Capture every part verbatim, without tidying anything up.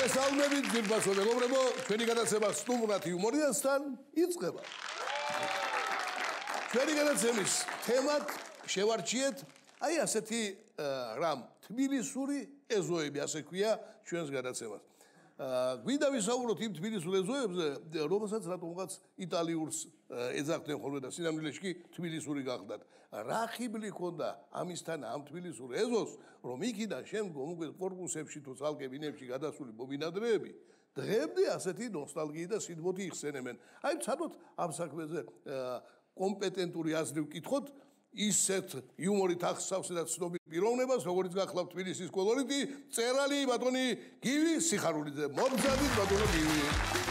მოგესალმებით ძირფასო მეგობრებო, ჩვენი გადაცემა სტუმრად იუმორიასთან იწყება. ჩვენი გადაცემის თემად შევარჩიეთ აი ასეთი რამ თბილისური ეზოები, ასე ქვია ჩვენს გადაცემას. გვინდა ვისაუბროთ იმ თბილისურ ეზოებზე, რომელსაც რატომღაც იტალიურს ეძახდნენ ხოლმე და სინამდვილეში კი თბილისური გახდათ. რა ხიბლი ქონდა ამისთან ამ თბილისურ ეზოს, რომ იქიდან შემდგომ უკვე კორპუსებში თუ ცალკე ბინებში გადასული მობინადრეები დღემდე ასეთი ნოსტალგიით და სიდმოთი იხსენებენ. აი ვცადოთ ამ საქმეზე კომპეტენტური აზრი ვკითხოთ ისეთ იუმორით ახსავს და ცნობილ პიროვნებას, როგორც გახლავთ თბილისის კოლორიტი, წერალი ბატონი გივი სიხარულიძე. მოგზადით ბატონო გივი.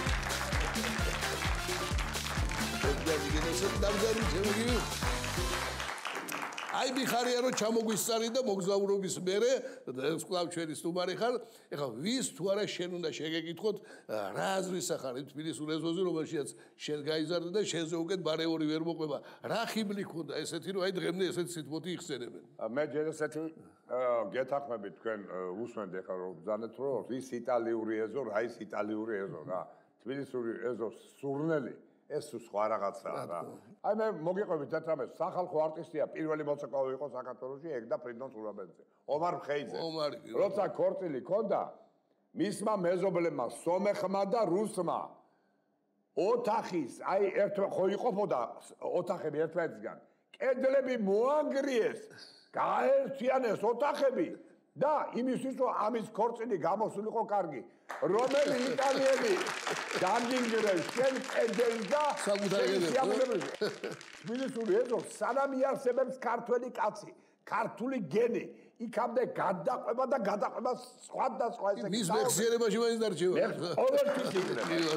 აი მიხარია რომ ჩამოგვისწარი და მოგზაურობის მერე სკვლავ ჩვენი სტუმარი ხარ. ეხლა ვის თუ არა შენ უნდა შეგეკითხოთ რა აზრის ახარ იმ თბილისურ ეზოზე, რომელშიც შენ გაიზარდე და შენზე უკეთ ბარეული ვერ მოყვება. რა ხიბლი ქონდა ესეთი რომ აი დღემდე ესეთი სიტყვოთი იხსენებენ. მე ჯერ ესეთი გეთახმებით თქვენ უსმენთ ეხლა რომ ბრძანეთ რომ ის იტალიური ეზო, რა ის იტალიური ეზო რა. თბილისური ეზოს სურნელი ეს სხვა რაღაცაა რა. აი მე მოგიყვებით ერთ რამეს, სახალხო არტისტია პირველი მოცეკვავე იყო საქართველოში ეგ და ფრიდონ სურაბელიძე. ომარ მხეიძე. როცა ქორწილი ქონდა, მისმა მეზობლებმა სომეხმა და რუსმა ოთახის, აი ერთ ხო იყოფოდა ოთახები ერთმანეთისგან. კედლები მოანგრიეს, გააერთიანეს ოთახები და იმისთვის რომ ამის ქორწილი გამოსულიყო კარგი. რომელი იტალიელი დამდინგრეს შენ კედელს და საკუთარ თბილისური ეზო სანამ იარსებებს ქართველი კაცი, ქართული გენი, იქამდე გადაყვება და გადაყვება სხვა და სხვა ესე. მის მეხსიერებაში მაინც დარჩება. ყოველთვის იქნება.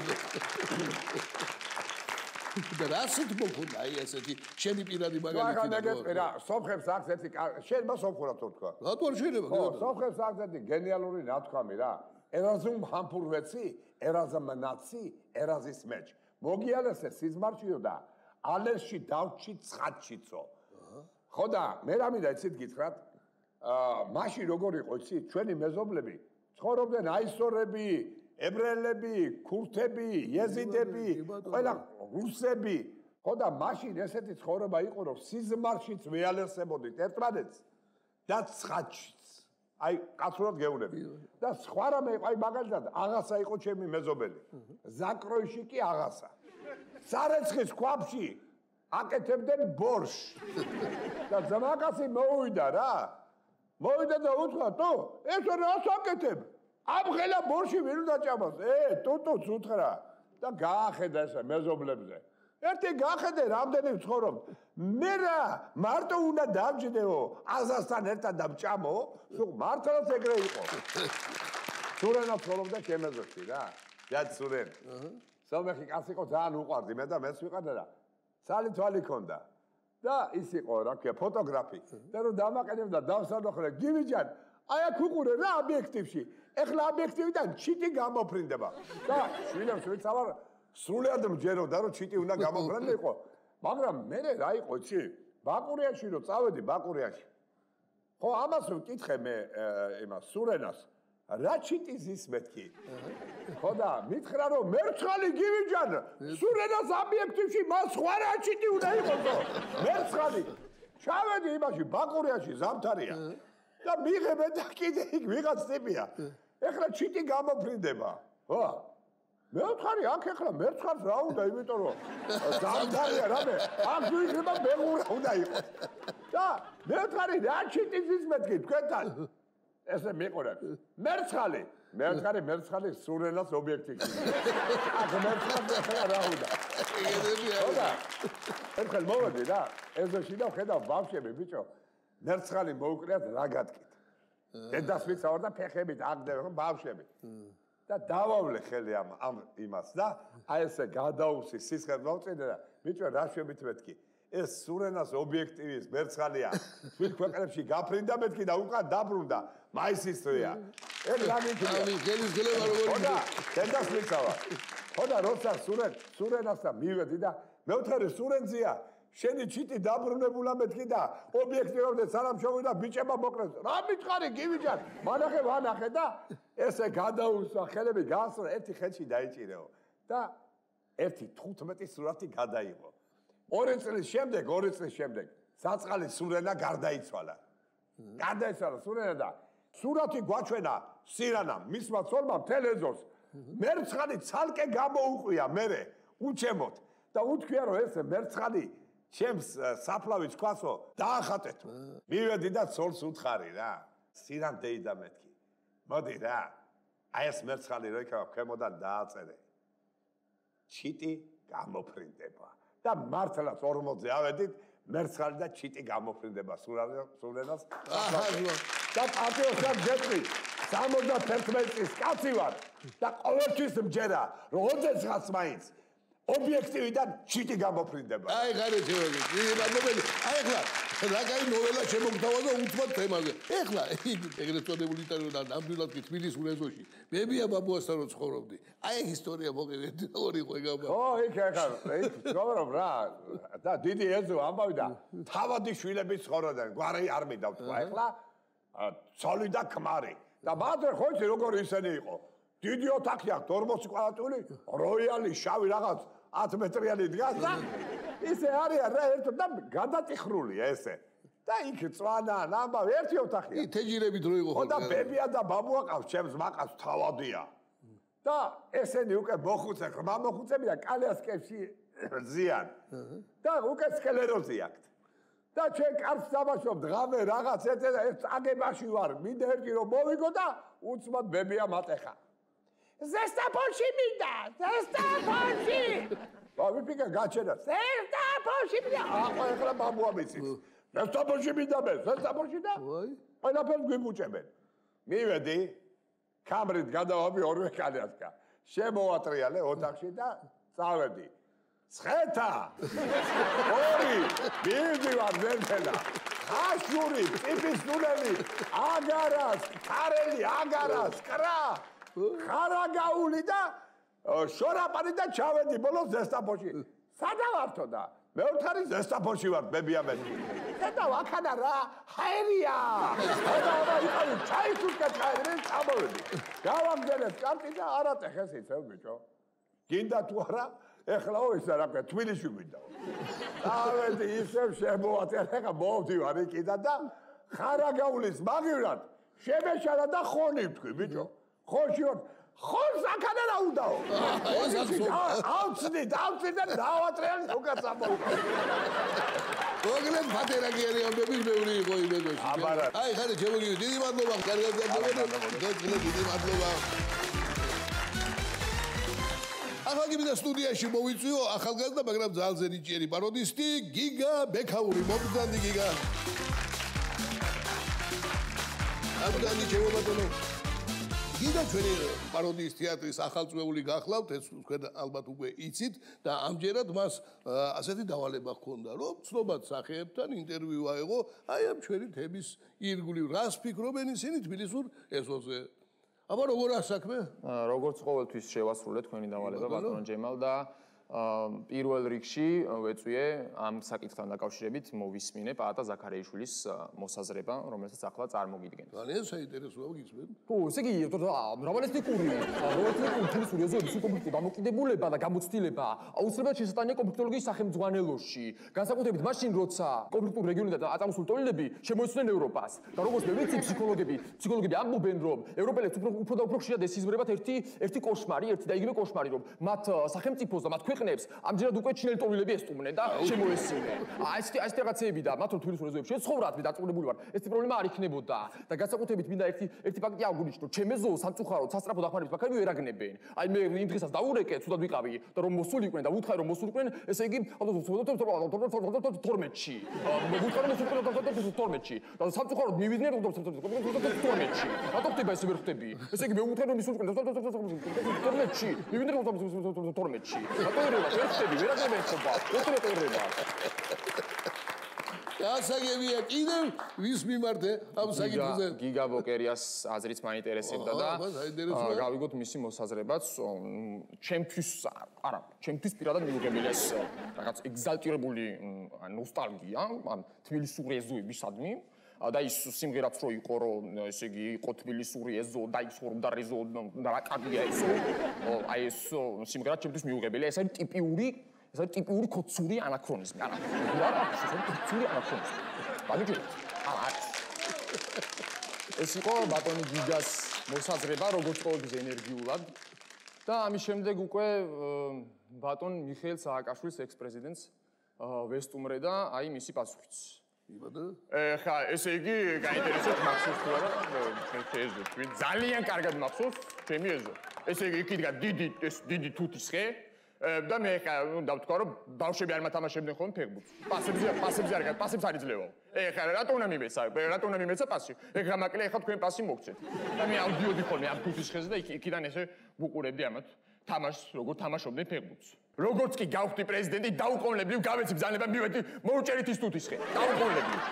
და რასით მოგონდა აი ესეთი შენი პირადი მაგალითი და რა სომხებს აქვს ერთი შენ მას სომხურად თქო თქვა. რატო არ შეიძლება? ხო, სომხებს აქვს ერთი გენიალური ნათქვამი რა. ერაზუმ ჰამპურვეცი, ერაზამ ნაცი, ერაზის მეჩ. მოგიალესე სიზმარჩიო და ალერსში დავჩი ცხადჩიცო. ხო და მე რა მინდა იცით გითხრათ? აა მაშინ როგორ იყო იცით? ჩვენი მეზობლები ცხოვრობდნენ აისორები, ებრაელები, ქურთები, იეზიდები, ყველა რუსები. ხო და მაშინ ესეთი ცხოვრება იყო რომ სიზმარშიც ვეალერსებოდით ერთმანეთს და ცხადშიც. აი კაცურად გეუბნები. და სხვა რამე იყო, აი მაგალითად აღასა იყო ჩემი მეზობელი. ზაკროიში კი აღასა. სარეცხის ქვაბში აკეთებდნენ ბორშს. და ზამაკაცი მოვიდა რა. მოვიდა და უთხრა, "თო, ეს რას აკეთებ? ამღელა ბორში ვერ უნდა ჭამოს." ე, ტუტუც უთხრა და გაახედა ესე მეზობლებზე. ერთი გაახედე რამდენი ვცხოვრობ. მე რა მარტო უნდა დავჯდეო აზასთან ერთად დავჭამო, სულ მართლაც ეგრე იყო. სურენა ცხოვრობდა ჩემეზოში რა. ჯად სურენ. სომეხი კაცი იყო ძალიან უყვარდი მე და მეც ვიყავდა და სალი თვალი ქონდა. და ის იყო რა ქვია ფოტოგრაფი. და რომ დამაყენებდა დავსანოხრე გივიჯან აი აქ უყურე რა ობიექტივში. ეხლა ობიექტივიდან ჩიტი გამოფრინდება. და შვილებს ვიცავარ სრულად მჯეროდა რომ ჩიტი უნდა გამოფრინდიყო. მაგრამ მე რა იყო იცი? ბაკურიაში რომ წავედი ბაკურიაში. ხო ამას ვკითხე მე იმას სურენას. რა ჩიტი ზის მეთქი? ხო და მითხრა რომ მერცხალი გივიჯან სურენას ობიექტივში მას სხვა რა ჩიტი უნდა იყოსო. მერცხალი. ჩავედი იმაში ბაკურიაში ზამთარია. და მიღებე და კიდე იქ ვიღაც ტიპია. ეხლა ჩიტი გამოფრინდება. ხო? მე ვთხარი აქ ეხლა მერცხალს რა უნდა, იმიტომ რომ ზამთარია რამე, აქ ვიღება მეღურა უნდა იყოს. და მე ვთხარი რა ჩიტი ზის მეთქი თქვენთან. ესე მიყურებ. მერცხალი. მე ვთხარი მერცხალი სურენას ობიექტივში. აქ მერცხალს ეხლა რა უნდა. ხო და ერთხელ მოვედი რა, ეზოში და ხედავ ბავშვები ბიჭო. მერცხალი მოუკრიათ რა გატკით. დედას ვიცავარ და ფეხებით აგდებენ ბავშვები. და დავავლე ხელი ამ ამ იმას და აი ესე გადაუსი სისხლს მოვწინე და ბიჭო რა შვებით მეთქი. ეს სურენას ობიექტივის მერცხალია. თვით ქვეყნებში გაფრინდა მეთქი და უკან დაბრუნდა. მაისისტრია. ეს რა მითქია? ამი გელის გლება როგორი. ხო და დედას ვიცავარ. ხო და როცა სურენ სურენასთან მივედი და მე ვთქარი სურენზია შენი ჩიტი დაბრუნებულა მეთქი და ობიექტივობდე სანამ შევიდა ბიჭება მოკლეს. რა მითხარი გივიჯან? მანახე ვანახე და ესე გადაუსვა ხელები გასწრო ერთი ხელში დაიჭირეო და ერთი თხუთმეტი სურათი გადაიღო. ორი წლის შემდეგ, ორი წლის შემდეგ საწყალი სურენა გარდაიცვალა. გარდაიცვალა სურენა და სურათი გვაჩვენა სირანამ, მისმა ცოლმა თელეზოს. მერცხალი ცალკე გამოუყვია მერე უჩემოთ და უთქვია რომ ეს მერცხალი ჩემს საფლავით ქვასო დაახატეთ. მივედი და ცოლს უთხარი რა. სირან დეიდა მეთქი. მოდი რა. აი ეს მერცხალი რო იქნება ქვემოდან დააწერე. ჩიტი გამოფრინდება. და მართლაც ორმოძე ავედით მერცხალი და ჩიტი გამოფრინდება სურენას. და პატიოსად გეტყვი სამოცდათერთმეტი წლის კაცი ვარ და ყოველთვის მჯერა რომ ოცდაათს მაინც ობიექტივიდან ჩიტი გამოფრინდება. აი ხარეთ შევაგეთ. მიგებადებელი. აი ახლა რა კაი ნოველა შემოგთავაზა უთმოთ თემაზე. ეხლა ეგრეთ წოდებული იტალიური ნამდვილად კი თბილისურ ეზოში. მებია ბაბუასთან რო ცხოვრობდი. აი ეს ისტორია მოგევედი ორი ყვეგაბა. ო იქ ახლა იქ ცხოვრობ რა და დიდი ეზო ამბავი და თავადი შვილები ცხოვრობდნენ. გვარი არ მიდავთქვა ეხლა ცოლი და ქმარი. და მადრე ხო იცი როგორ ისენი იყო. დიდი ოთახი აქვს ორმოცი კვადრატული, როიალი შავი რაღაც ათი მეტრიანი დგას და ისე არიან რა ერთად და გადატიხრულია ესე. და იქ წვანა, ამბავი ერთი ოთახია. თეჯირებით რო იყო ხო და ბებია და ბაბუა ყავს, ჩემს მაყავს თავადია. და ესენი უკვე მოხუცე, ღრმა მოხუცები და კალიასკებში ზიან. და უკვე სკლეროზი აქვთ. და ჩვენ კარს საბაშობ ღამე რაღაც ერთ ერთ აგებაში ვარ. მინდა ერთი რომ მოვიგო და უცბად ბებია მატეხა. ზესტაფონში მინდა, ზესტაფონში. ვიფიქრე გაჩერდა. ზესტაფონში მინდა. ახლა ახლა ბაბუა მიცის. ზესტაფონში მინდა მე, ზესტაფონში და ყველაფერს გვიბუჭებენ. მივედი, კამრით გადავაბი ორივე კალიასკა. შემოვატრიალე ოთახში და წავედი. ცხეთა! ორი, მივდივარ ზერდელა. ხაშური, ტიპისუნელი, აგარას, ქარელი, აგარას, კრა. ხარაგაული და შორაპანი და ჩავედი ბოლოს ზესტაფონში. სადავართო და მეოთხარი ზესტაფონში ვარ ბებია მე. ხედავ აქანა რა ჰაერია. ხედავ იყავი ჩაისურკა ჩაერენ წამოვედი. გავაგზავნეთ კარტი და არატეხეს იცევ ბიჭო. გინდა თუ არა ეხლა ისა რა ქვია თბილისში გვინდა. დავედი ისევ შემოვაწერე ხა მოვდივარ იქიდან და ხარაგაულის მაგივრად შემეშალა და ხონი ვთქვი ბიჭო. ხოში ვარ ხონს აქანა რა უნდაო. აუცდი დავწი და დავატრიალე უკან წამოვიდა. მოგლენ ფატერაგიერი ამბების ბევრი იყო იმედოში. აი ხარ შემოგივი დიდი მადლობა კარგად გაგებინე დიდი მადლობა. ახლა გიბიდა სტუდიაში მოვიწვიო ახალგაზრდა, მაგრამ ძალზე ნიჭიერი პაროდისტი გიგა ბექაური. მოგზანდი გიგა. აბდანი ჩემობატონო. გიგა ჩვენი პაროდიის თეატრის ახალწვეული გახლავთ, ეს თქვენ ალბათ უკვე იცით და ამჯერად მას ასეთი დავალება ჰქონდა, რომ ცნობად სახეებთან ინტერვიუ აეღო აი ამ ჩვენი თემის ირგვლივ. რას ფიქრობენ ისინი თბილისურ ეზოზე? აბა როგორ ასაქმე? როგორც ყოველთვის შევასრულე თქვენი დავალება ბატონო ჯემალ და პირველ რიგში ვეწვიე ამ საკითხთან დაკავშირებით მოვისმინე პაატა ზაქარიაშვილის მოსაზრება, რომელსაც ახლა წარმოგიდგენთ. ძალიან საინტერესოა გიცნობ? ხო, ესე იგი, მრავალეთნიკური, მრავალეთნიკური თბილისური ეზოების უკონფლიქტო დამოკიდებულება და გამოცდილება აუცილებლად შესატანია კონფლიქტოლოგიის სახელმძღვანელოში, განსაკუთრებით მაშინ, როცა კონფლიქტური რეგიონი და აწამოსული ტოლიდები შემოეცვლნენ ევროპას. და როგორც მე ვიცი, ფსიქოლოგები, ფსიქოლოგები ამბობენ, რომ ევროპელებს უფრო და უფრო ხშირად ესიზმრებათ ერთი ერთი კოშმარი, ერთი და იგივე კოშმარი, რომ მათ სახელმწიფოს და მათ ქვეყნებს ამჯერად უკვე ჩინელი ტოვილები ესტუმნენ და შემოესწრნენ. აი ეს ეს რაღაცეები და მათ რომ თბილისურ ეზოებში ეცხოვრათ, მე დაწუნებული ვარ, ეს პრობლემა არ იქნებოდა. და განსაკუთრებით მინდა ერთი ერთი ფაქტი აღგვინიშნო, ჩემ ეზო სამწუხაროდ სასწრაფო დახმარების ბაქარი ვერაგნებენ. აი მე იმ დღესაც დაურეკე, ცუდად ვიყავი და რომ მოსულიყვნენ და ვუთხარი რომ მოსულიყვნენ, ესე იგი თორმეტში. ვუთხარი მოსულიყვნენ თორმეტში. და სამწუხაროდ მივიდნენ თორმეტში. რატო ხდება ეს ვერ ხდები? ესე იგი მე ვუთხარი რომ ისულიყვნენ თორმეტში. მივიდნენ თორმეტში. რატო ერევა, ვერ ხდები, ვერ აგებენ ხობა, უცებ ერევა. გასაგებია კიდევ ვის მიმართე ამ საკითხზე? გიგა ბოკერიას აზრიც მაინტერესებდა და გავიგოთ მისი მოსაზრებაც. ჩემთვის არა, ჩემთვის პირადად მიუღებელია ეს რაღაც ეგზალტირებული ნოსტალგია ამ თბილისური ეზოებისადმი. და ის სიმღერაც რო იყო რომ ესე იგი იყო თბილისური ეზო და ის რომ და რეზო და კადია ისო აი ეს სიმღერა ჩემთვის მიუღებელია. ეს არის ტიპიური ეს არის ტიპიური კოცური ანაქრონიზმი. არა, არა, ეს არის კოცური ანაქრონიზმი. ბაგიჯი. არა. ეს იყო ბატონი გიგას მოსაზრება, როგორც ყოველთვის ენერგიულად. და ამის შემდეგ უკვე ბატონ მიხეილ სააკაშვილის ექს-პრეზიდენტს ვესტუმრე და აი მისი პასუხიც. ხა, ესე იგი, გაინტერესებს მახსოვს თუ არა? ეზო, თქვენ ძალიან კარგად მახსოვს ჩემი ეზო. ესე იგი, იქ იდგა დიდი ეს დიდი თუთის ხე და მე ხა დავთქვა რომ ბავშვები არ მათამაშებდნენ ხოლმე ფეხბურთს. პასებზე, პასებზე არ გაიგე, პასებს არ იძლევა. ეხლა რატო უნდა მიმეცა? რატო უნდა მიმეცა პასი? ეხლა მაკლე ეხლა თქვენ პასი მოგცეთ. და მე ავდიოდი ხოლმე ამ თუთის ხეზე და იქიდან ესე ვუყურებდი ამათ თამაშს, როგორ თამაშობდნენ ფეხბურთს. როგორც კი გავხდი პრეზიდენტი, დაუყოვნებლივ გავეცი ბრძანება მივედი მოუჭერით ის თუთის ხე. დაუყოვნებლივ.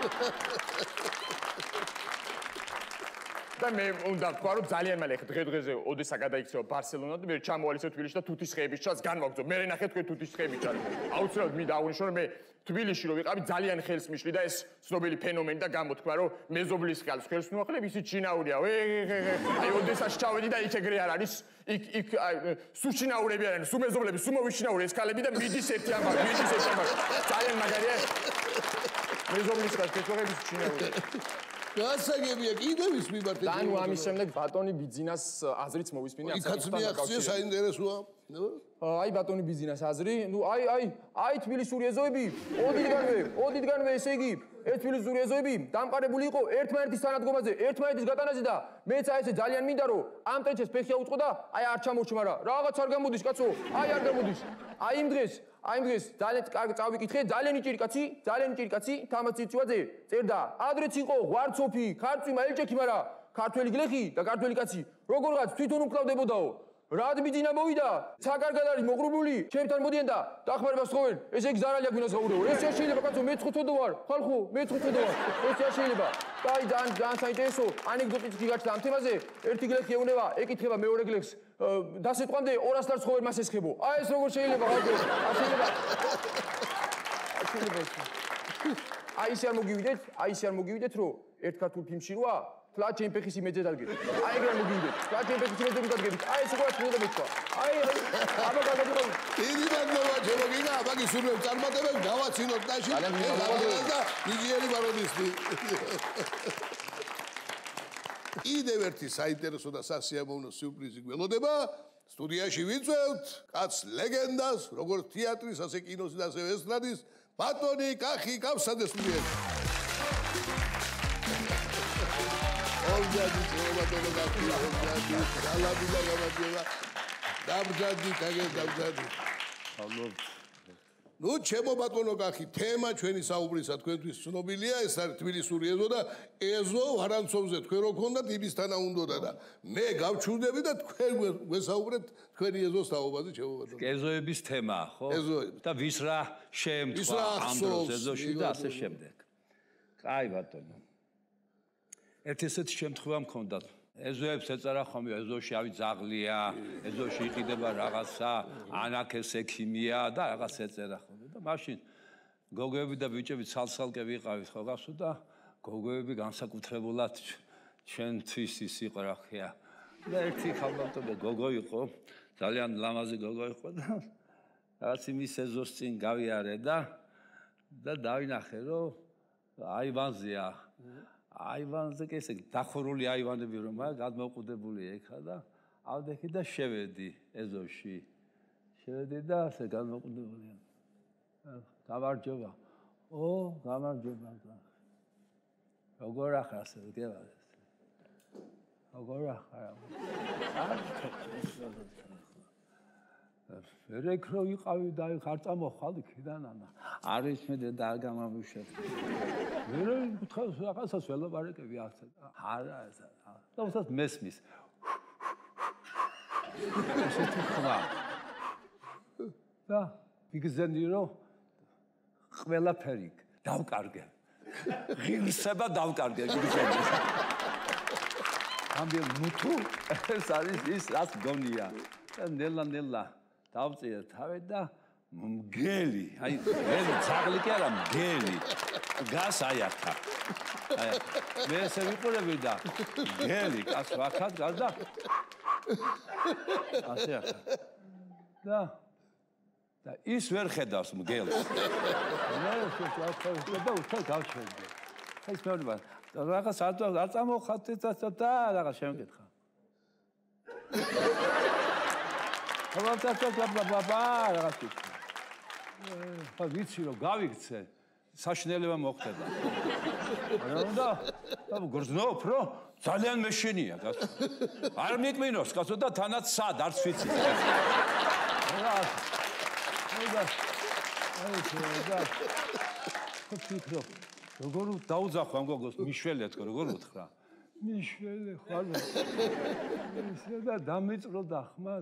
და მე უნდა ვთქვა რომ ძალიან მალე დღე-დღეზე ოდესა გადაიქცევა ბარსელონა და მე ჩამოვალისე თბილისში და თუთის ხეების ჩას განვაგრძო. მე ნახე თქვენ თუთის ხეების ჩას. აუცილებლად მინდა აღვნიშნო რომ მე თბილისში რო ვიყავი ძალიან ხელს მიშლი და ეს ცნობილი ფენომენი და გამოთქვა რომ მეზობლის ხალხს ხელს ნუახლებ ისიც ჩინაურია. აი ოდესაში ჩავედი და იქ ეგრე არ არის. იქ იქ სუ ჩინაურები არიან, სუ მეზობლები, სუ მოვიჩინაური ეს ქალები და მიდის ერთი ამბავი, მიდის ერთი ამბავი. ძალიან მაგარია. მეზობლის ხალხს ეწოღების ჩინაური. გასაგებია კიდევ ის მიმართე. და ნუ ამის შემდეგ ბატონი ბიძინას აზრიც მოვისმინე ამ საკითხთან დაკავშირებით. საინტერესოა. აი ბატონი ბიძინას აზრი, ნუ აი აი აი თბილისური ეზოები, ოდიდგანვე, ოდიდგანვე ესე იგი, ეს თბილისური ეზოები დამყარებული იყო ერთმანეთის თანადგომაზე, ერთმანეთის გატანაზე და მეც აი ესე ძალიან მინდა რომ ამ ტრეჩეს ფეხი აუწყო და აი არ ჩამოჩმა რა. რაღაც არ გამოდის კაცო, აი არ გამოდის. აი იმ დღეს, აი იმ დღეს ძალიან კარგი წავიკითხე, ძალიან იჭირი კაცი, ძალიან იჭირი კაცი, თამაზ ციცვაძე წერდა. ადრეც იყო ღვარცოფი, ქარწვიმა ელჭექი, მაგრამ ქართველი გლეხი და ქართველი კაცი როგორღაც თვითონ უკრავდებოდაო. რად ბიძინა მოვიდა, საკარგად არის მოყრუბული, ჩემთან მოდიან და დახმარებას ხოვენ, ესე იგი ზარალია გვინას გაურევო. ეს არ შეიძლება კაცო, მე ცხუთოდო ვარ, ხალხო, მე ცხუთოდო ვარ. ეს არ შეიძლება. და აი ძალიან ძალიან საინტერესო ანეკდოტიც გიგაჩნდა ამ თემაზე. ერთი გლეხი ეუნება, ეკითხება მეორე გლეხს, დასეტყვამდე ორას ლარს ხოვენ მას ესხებო. აი ეს როგორ შეიძლება ხალხო? არ შეიძლება. არ შეიძლება. აი ისე არ მოგივიდეთ, აი ისე არ მოგივიდეთ, რომ ერთ ქართულ ფილმში როა ფლა ჩემ ფეხის იმეძე დადგეთ. აი ეგრე მოგივიდეთ. ფლა ჩემ ფეხის იმეძე დადგეთ. აი ეს უკვე უნდა მეცვა. აი აბა გადაგიყო. დიდი დაგმოვა ჩემო გიგა, აბაგი სურვებ წარმატებებს გავაცინოთ დაში. და ნიჭიერი ბაროდისტი. კიდევ ერთი საინტერესო და სასიამოვნო სიურპრიზი გველოდება. სტუდიაში ვიწვევთ კაც ლეგენდას, როგორც თეატრის, ასე კინოს და ასევე ესტრადის ბატონი კახი კავსაძეს სტუდიაში. ოლგადი ბატონო კახი, ოლგადი, გალაბილა გამარჯობა. დამჯადი, კაგე დამჯადი. ალბათ. ნუ ჩემო ბატონო კახი, თემა ჩვენი საუბრისა თქვენთვის ცნობილია, ეს არის თბილისური ეზო და ეზო ვარანცოვზე თქვენ რო გქონდათ იმის თანაუნდოდა და მე გავჩვდები და თქვენ გვესაუბრეთ თქვენი ეზოს თაობაზე, ჩემო ბატონო. ეზოების თემა, ხო? ეზოების. და ვის რა შეემთხვა ამ დროს ეზოში და ასე შემდეგ. კაი ბატონო. ერთ ესეთი შემთხვევა მქონდა. ეზოებს ეწერა ხოლმე ეზოში ავი ძაღლია, ეზოში იყიდება რაღაცა, ანაქეს ექიმია და რაღაც ეწერა ხოლმე და მაშინ გოგოები და ბიჭები ცალ-ცალკე ვიყავით ხო გასულ და გოგოები განსაკუთრებულად ჩვენთვის ის იყო რა ხია. და ერთი ხალხობრივი გოგო იყო, ძალიან ლამაზი გოგო იყო და რაღაც იმის ეზოს წინ გავიარე და და დავინახე რომ აივანზეა აივანზე კი ესე დახურული აივანები რომაა გადმოყუდებული ეხა და ავდექი და შევედი ეზოში შევედი და ასე გადმოყუდებული გამარჯობა ო გამარჯობა როგორ ახარ ასე გევალ როგორ ახარ რეკრო იყავი და ხარ წამოხვალ იქიდან ანა არის მე და არ გამავიშვებ მე გითხავს რაღაცას ველაპარაკები ახლა არა ეს და უბრალოდ მესმის ესეთი ხმა და ვიგზენდი რომ ყველაფერი დავკარგე ღირსება დავკარგე გიგზავნის. ამბი ნუ თუ ეს არის ის რაც გონია. ნელა ნელა დავწია თავი და მგელი, აი მგელი ძაღლი კი არა მგელი. გას აი ახლა. აი მე ესე ვიყურები და მგელი კაც ვახად გას და ასე ახლა. და და ის ვერ ხედავს მგელს. მე შევხვდა და უთო გავჩერდი. ეს მეუბნება რაღაც არ არ წამოხატეთ და რაღაც შემეკითხა. აბა რაღაც კითხვა. ხა ვიცი რომ გავიქცე საშინელება მოხდება. მაგრამ და გრძნობ რომ ძალიან მეშინია კაცო. არ მიკმინოს კაცო და თანაც სად არც ვიცი. რა და აი და ფიქრო როგორ დაუძახო ამ გოგოს მიშველეთ როგორ უთხრა მიშველე ხარ ისე და დამიწრო და ხმას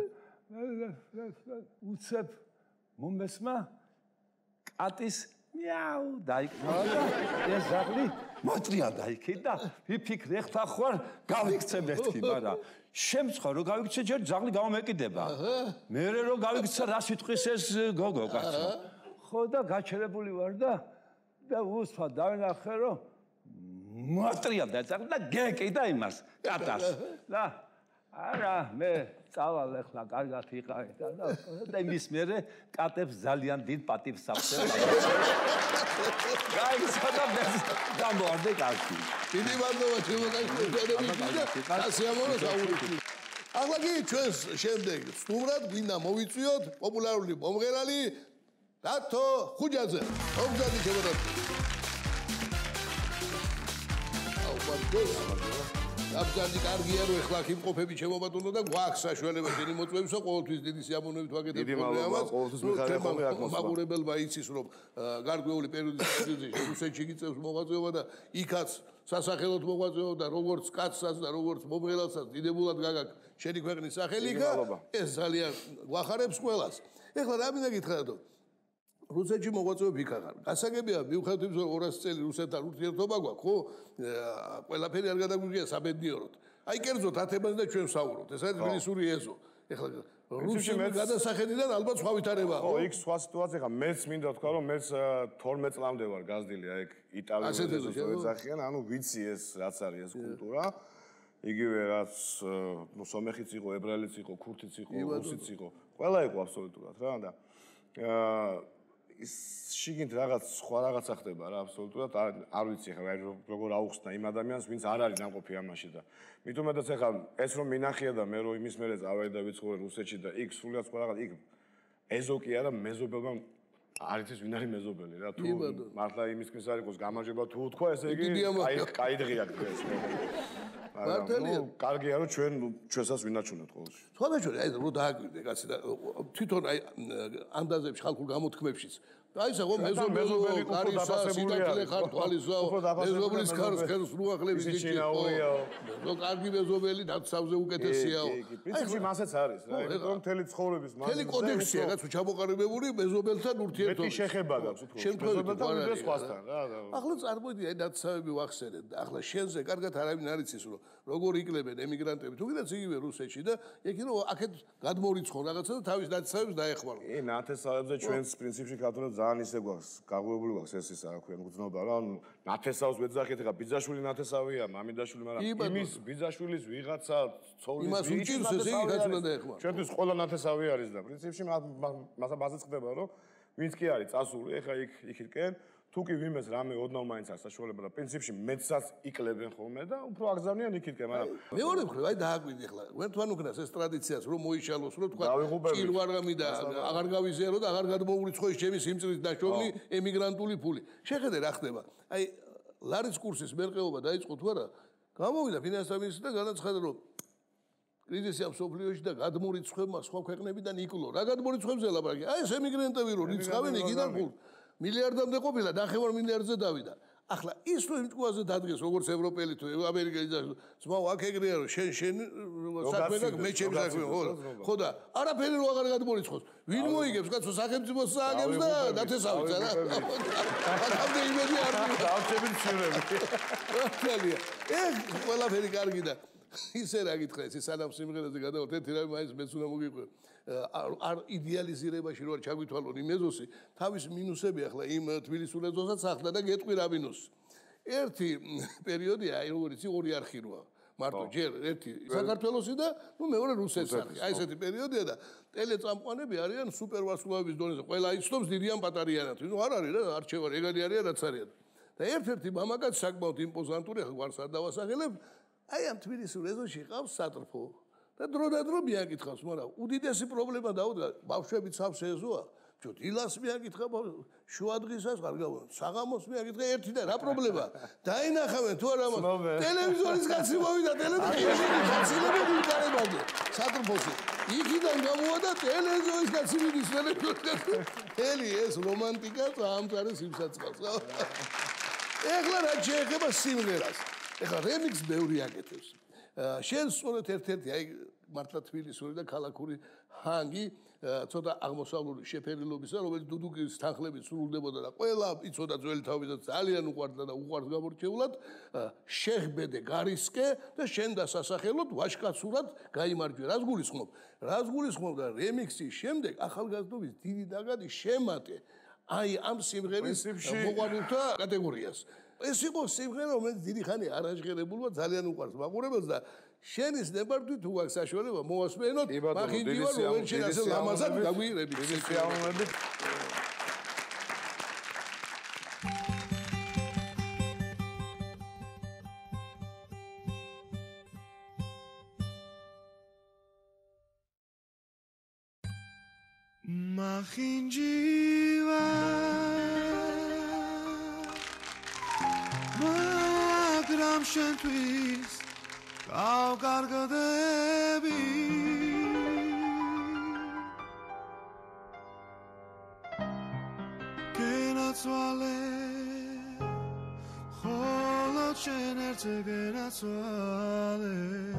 უცებ მომესმა კატის მიაუ დაიკრა ეს ზაღლი მოწრია დაიქი და ვიფიქრე ხთა ხوار გავიქცე მეთქი მაგრამ შემცხვა რომ გავიქცე ჯერ ზაღლი გამომეკიდება მე რომ გავიქცე რა სიტყვის ეს გოგო კაცო ხო და გაჩერებული ვარ და და უსვა დავინახე რომ მოწრია და ზაღლი და გეკიდა იმას კატას და არა მე წავალ ახლა კარგად იყავი და და იმის მერე კატებს ძალიან დიდ პატივს აქვს. გაიქცა და გამოვარდე კაცი. დიდი მადლობა შემოგაჩერდები და ასიამოვნო საუბრით. ახლა კი ჩვენს შემდეგ სტუმრად გვინდა მოვიწვიოთ პოპულარული მომღერალი რატო ხუჯაძე. მოგზადი შემოდოთ. აუ ბატონო აბზანდი კარგია რომ ეხლა იმყოფები შემობატონო და გვაქვს საშუალება შენი მოწვევისა ყოველთვის დიდი სიამოვნებით ვაკეთებ პროგრამას. ყოველთვის მიხარია ხოლმე აქ მოსვლა. მაგურებელმა იცის რომ გარკვეული პერიოდის განმავლობაში რუსეთში გიწევს მოღვაწეობა და იქაც სასახელოდ მოღვაწეობდა როგორც კაცსაც და როგორც მომღერალსაც დიდებულად გაგაკ შენი ქვეყნის სახელი და ეს ძალიან გვახარებს ყველას. ეხლა რა მინდა გითხრათ რუსეთში მოღვაწეობ იქაღარ. გასაგებია მივხვდით რომ ორასი წელი რუსეთთან ურთიერთობა გვაქვს, ხო? ყველაფერი არ გადაგვიგია საბედნიეროდ. აი კერძოდ ათებას და ჩვენ ვსაუბრობთ. ეს არის თბილისური ეზო. ეხლა რუსული გადასახედიდან ალბათ სხვა ვითარებაა. ხო, იქ სხვა სიტუაცია ხა. მეც მინდა თქვა რომ მეც თორმეტ წლამდე ვარ გაზრდილი აი იტალიაში ეძახიან, ანუ ვიცი ეს რაც არის ეს კულტურა. იგივე რაც ნუ სომეხიც იყო, ებრაელიც იყო, ქურთიც იყო, რუსიც იყო. ყველა იყო აბსოლუტურად რა და აა ის შიგნით რაღაც სხვა რაღაცა ხდება რა აბსოლუტურად არ ვიცი ხა როგორ აუხსნა იმ ადამიანს ვინც არ არის ნამყოფი ამაში და მით უმეტეს ხა ეს რომ მინახია და მე რომ იმის მერე წავედი და ვიცხოვრე რუსეთში და იქ სულიად სხვა რაღაც იქ ეზო კი არა მეზობელმა არ იცის ვინ არის მეზობელი რა თუ მართლა იმის ქმის არ იყოს გამარჯობა თუ თქვა ესე იგი აი კაიდღია დღეს მართალია კარგია რომ ჩვენ ჩვენსაც ვინაჩუნოთ ყოველში სხვადასხვა აი რო დააკვირდე კაცი და თვითონ აი ანდაზებში ხალხურ გამოთქმებშიც აი საღო მეზობელი კარისა სიტაკილე ხართვალისა მეზობლის კარს ხელს რუახლების იჭიო რო კარგი მეზობელი დაცავზე უკეთესიაო აი ხო მასეც არის რა რომ მთელი ცხოვრების მასე მთელი კოდექსია რაც ჩამოყალიბებული მეზობელთან ურთიერთობა მეტი შეხება გაქვს უფრო მეზობელთან და სხვასთან რა ახლა წარმოვიდი აი დაცავები ვახსენეთ და ახლა შენზე კარგად არავინ არ იცის რომ როგორ იკლებენ ემიგრანტები თუ კიდეც იგივე რუსეთში და ეკი რომ აქეთ გადმორიცხონ რაღაცა და თავის დაცავებს დაეხმარო კი ნათესავებზე ჩვენს პრინციპში ქართულად ძალიან ისე გვაქვს გაღვებული გვაქვს ეს ის რა ქვია გძნობა რა ანუ ნათესავს ვეძახეთ ხა ბიძაშვილი ნათესავია მამინდაშვილი მაგრამ იმის ბიძაშვილის ვიღაცა ცოლის იმას უჭირს ეს იგი რაც უნდა დაეხმარო ჩვენთვის ყველა ნათესავი არის და პრინციპში მასა ბაზაც ხდება რომ ვინც კი არის წასული ეხა იქ იქიდან თუ კი ვიმეს რამე ოდნავ მაინც არ საშუალება და პრინციპში მეცაც იკლებენ ხოლმე და უფრო აგზავნიან იქიდან მაგრამ მეორე მხრივ აი დააკვირდი ახლა ვერთვან უკნას ეს ტრადიციას რომ მოიშალოს რომ თქვა ჭირვარამი და აღარ გავიზიარო და აღარ გადმოურიცხო ის ჩემი სიმწრის დაშოვლი ემიგრანტული ფული შეხედე რა ხდება აი ლარის კურსის მერყეობა დაიწყო თუ არა გამოვიდა ფინანსთა მინისტრი და განაცხადა რომ კრიზისი ამ სოფლიოში და გადმორიცხებმა სხვა ქვეყნებიდან იკლო რა გადმორიცხებზე ლაპარაკი აი ეს ემიგრანტები რომ რიცხავენ იქიდან ფულს მილიარდამდე ყოფილა ნახევარ მილიარდზე დავიდა ახლა ის რომ იმ ტყუაზე დადგეს როგორც ევროპელი თუ ამერიკელი და ძმაო აქ ეგრეა რომ შენ შენ საქმე და მე ჩემი საქმე ხო და არაფერი რო აღარ გადმორიცხოს ვინ მოიგებს კაცო სახელმწიფოს სააგებს და დათესავით რა ამდე იმედი არ დავწებით ცირები რა ეხ ყველაფერი კარგი და ისე რა გითხრა ეს სანამ სიმღერაზე გადავართ ერთი რამე მაინც მეც უნდა მოგიყვე არ იდეალიზირებაში რო არ ჩაგვითვალონ იმ ეზოსი თავის მინუსები ახლა იმ თბილისურ ეზოსაც ახლა და გეტყვი რა მინუსი ერთი პერიოდია აი როგორიც ორი არხი როა მარტო ჯერ ერთი საქართველოსი და ნუ მეორე რუსეთის არხი აი ესეთი პერიოდია და ტელეწამყვანები არიან სუპერვარსკვლავების დონეზე ყველა იცნობს დიდიან პატარიანად ნუ არ არის რა არჩევანი ეგარი არიან რაც არიან და ერთ-ერთი მამაკაცი საკმაოდ იმპოზანტური ახლა ვარს არ დავასახელებ აი ამ თბილისურ ეზოში ყავს სატრფო და დრო და დრო მიაკითხავს, მაგრამ უდიდესი პრობლემა დაუდგა ბავშვები ცავს ეზოა. ჯო დილას მიაკითხა, შუა დღისას არ გავიგე. საღამოს მიაკითხა ერთი და რა პრობლემა? დაინახავენ თუ არა მას. ტელევიზორის კაცი მოვიდა, ტელევიზორის კაცი მოვიდა, სატრფოში. იქიდან გამოვიდა ტელევიზორის კაცი მიდის, ელი ეს რომანტიკა წამწარეს იმსაწყალს. ეხლა რა შეეხება სიმღერას. ეხლა რემიქსს ბევრი აკეთებს. შენ სწორედ ერთ-ერთი აი მართლა თბილისური და ქალაქური ჰანგი ცოტა აღმოსავლური შეფერილობისა რომელიც დუდუკის თანხლებით სრულდებოდა და ყველა იცოდა ძველი თავიდან ძალიან უყვარდა და უყვარს გამორჩეულად შეხვედე გარისკე და შენ დასასახელოდ ვაჟკაცურად გაიმარჯვე რას გულისხმობ რას გულისხმობ და რემიქსის შემდეგ ახალგაზრდობის დიდი დაგადი შემატე აი ამ სიმღერის მოყვარულთა კატეგორიას ეს იყო სიმღერა რომელიც დიდი ხანი არ აღჟღერებულმა ძალიან უყვარს მაყურებელს და შენის ნებართვით თუ აქვს საშუალება მოასმენოთ მაგინდივა რომ შენ ასე ლამაზად გაგვირებით სიამოვნებით მაგინდივა მაგრამ შენთვის გავგარგდები გენაცვალე ხოლოდ შენ ერთზე გენაცვალე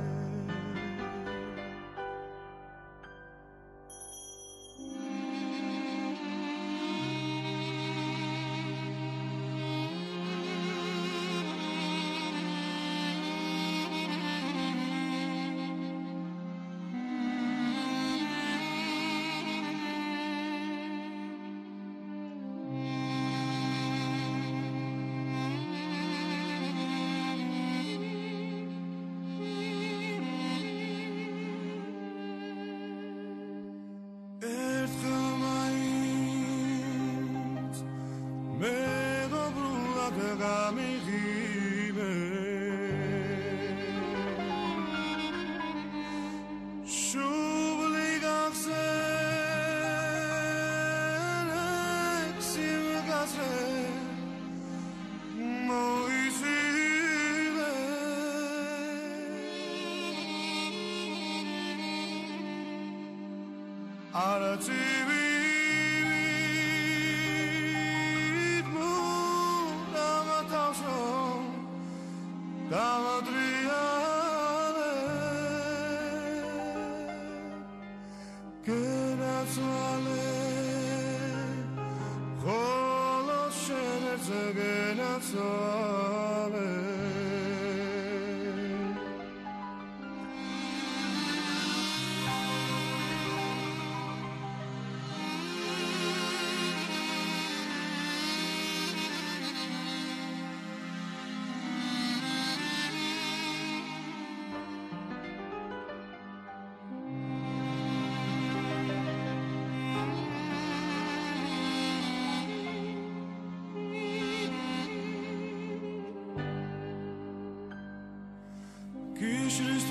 Kishris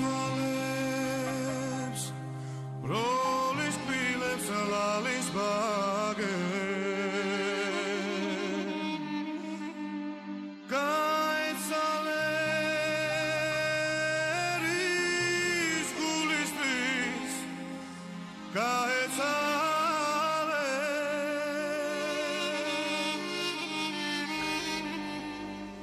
toalebs, brolis pilebs, alalis bagen. Kaitz aleris gulis pis, kaitz ale.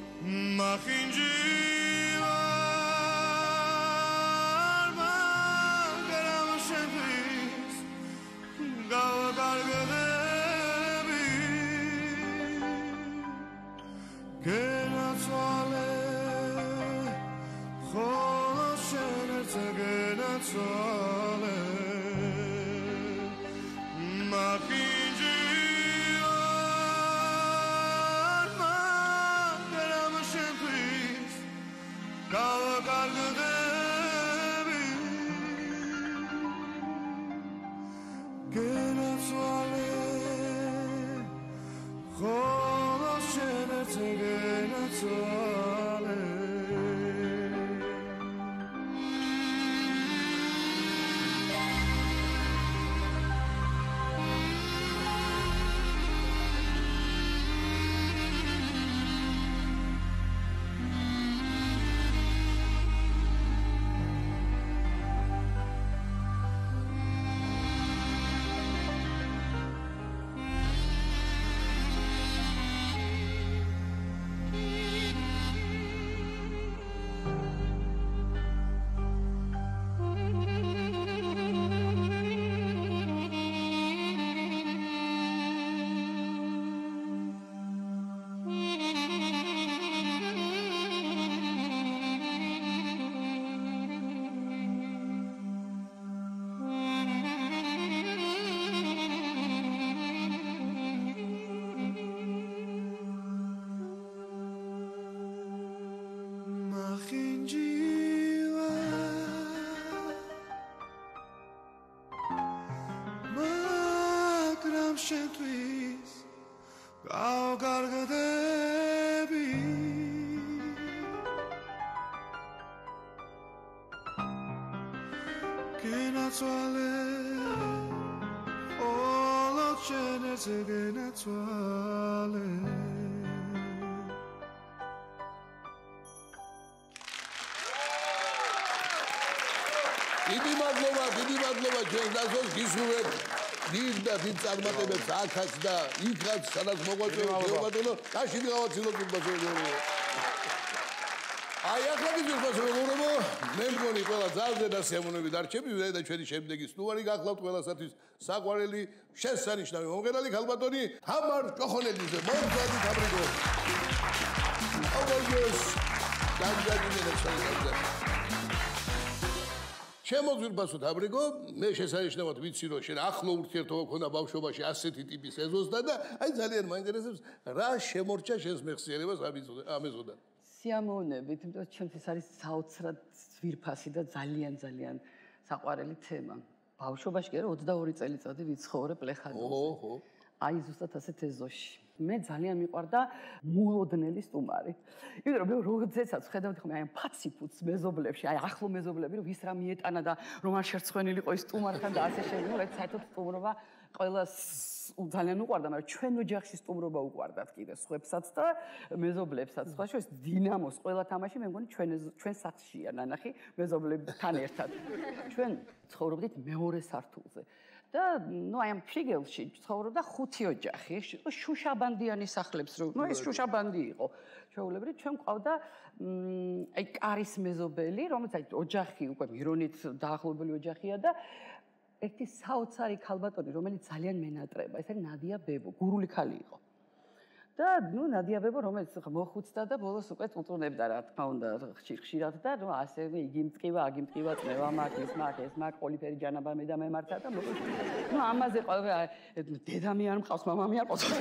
შენთვის გავგარგდები გენაცვალე όλο შენ ესე გენაცვალე დიდი მადლობა, დიდი მადლობა ჩვენს დასოს გისურვებთ დიდ და დიდ წარმატებებს აქაც და იქაც, სადაც მოგვაწევთ გეუბნებოდო, გაშიდი გავაცილოთ უბრალოდ. აი ახლა გიძვირთ როგორებო, მე მგონი ყველა ძალზე და სიამოვნებით არჩევი და ჩვენი შემდეგი სტუმარი გახლავთ ყველასათვის საყვარელი შესანიშნავი მომღერალი ქალბატონი თამარ ჭოხონელიძე. მოგწადით თაბრიგო. აბოლოს განჯაგინებს ხოლმე. შემოგვირბასო თაბრიგო, მე შესანიშნავად ვიცი რომ შენ ახლო ურთიერთობა ქონდა ბავშვობაში ასეთი ტიპის ეზოსთან და აი ძალიან მაინტერესებს რა შემორჩა შენს მეხსიერებას ამეზოდან. სიამოვნებით, იმიტომ რომ ჩემთვის არის საოცრად ძვირფასი და ძალიან ძალიან საყვარელი თემა. ბავშვობაში კი არა ოცდაორი წელიწადი ვიცხოვრე პლეხანოვზე. ოჰო. აი ზუსტად ასეთ ეზოში. მე ძალიან მიყვარდა მულოდნელი სტუმარი. იმიტომ რომ მე როდესაც ხედავდი ხომ აი ამ ფაციფუც მეზობლებში, აი ახლო მეზობლები, რომ ვის რა მიეტანა და რომ არ შერცხვენილიყო ის სტუმართან და ასე შემდეგ, ეს საერთოდ სტუმრობა ყველას ძალიან უყვარდა, მაგრამ ჩვენ ოჯახში სტუმრობა უყვარდათ კიდე სხვებსაც და მეზობლებსაც. სხვა შორის დინამოს ყველა თამაში მე მგონი ჩვენ ჩვენ სახლშია ნანახი მეზობლებთან ერთად. ჩვენ ცხოვრობდით მეორე სართულზე. და ნუ აი ამ ფლიგელში ცხოვრობდა ხუთი ოჯახი. შუშაბანდიანი სახლებს რო, ნუ ეს შუშაბანდი იყო. ჩვეულებრივ ჩვენ ყავდა აი კარის მეზობელი, რომელიც აი ოჯახი უკვე მირონით დაახლოებული ოჯახია და ერთი საოცარი ქალბატონი, რომელიც ძალიან მენატრება, ეს არის ნადია ბებო, გურული ხალი იყო. და ნუ ნადია ბებო, რომელიც მოხუცდა და ბოლოს უკვე წუწუნებდა რა თქმა უნდა ხშირ-ხშირად და ნუ ასე იგი მწკივა, აგი მწკივა, წნევა მაგ, ის მაგ, ეს მაგ, ყოლიფერი ჯანაბა მე და მემართა და მოკლედ ნუ ამაზე ყველა დედამი არ მყავს, მამამი არ ყავს.